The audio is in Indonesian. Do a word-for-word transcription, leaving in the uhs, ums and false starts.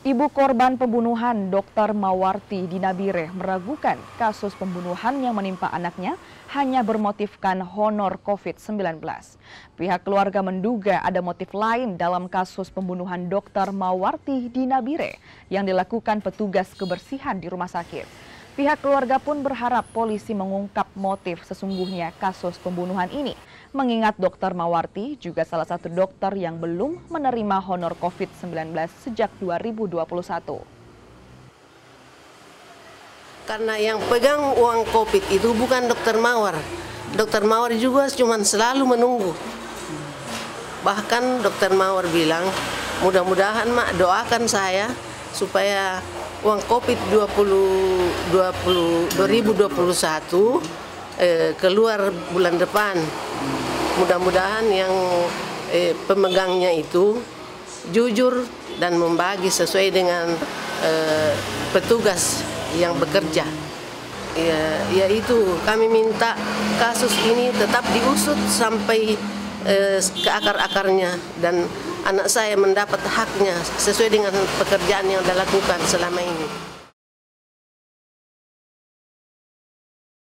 Ibu korban pembunuhan dokter Mawarti di Nabire meragukan kasus pembunuhan yang menimpa anaknya hanya bermotifkan honor COVID sembilan belas. Pihak keluarga menduga ada motif lain dalam kasus pembunuhan dokter Mawarti di Nabire yang dilakukan petugas kebersihan di rumah sakit. Pihak keluarga pun berharap polisi mengungkap motif sesungguhnya kasus pembunuhan ini, mengingat dokter Mawarti juga salah satu dokter yang belum menerima honor COVID sembilan belas sejak dua ribu dua puluh satu. Karena yang pegang uang COVID itu bukan dokter Mawar. Dokter Mawar juga cuma selalu menunggu. Bahkan dokter Mawar bilang, mudah-mudahan mak doakan saya supaya uang COVID dua ribu dua puluh satu eh, keluar bulan depan. Mudah-mudahan yang eh, pemegangnya itu jujur dan membagi sesuai dengan eh, petugas yang bekerja. Ya, yaitu kami minta kasus ini tetap diusut sampai eh, ke akar-akarnya dan anak saya mendapat haknya sesuai dengan pekerjaan yang dilakukan selama ini.